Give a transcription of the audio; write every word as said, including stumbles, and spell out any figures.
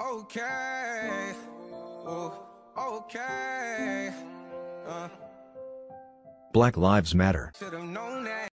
Okay. Ooh, okay. Uh, Black Lives Matter. Should've known that.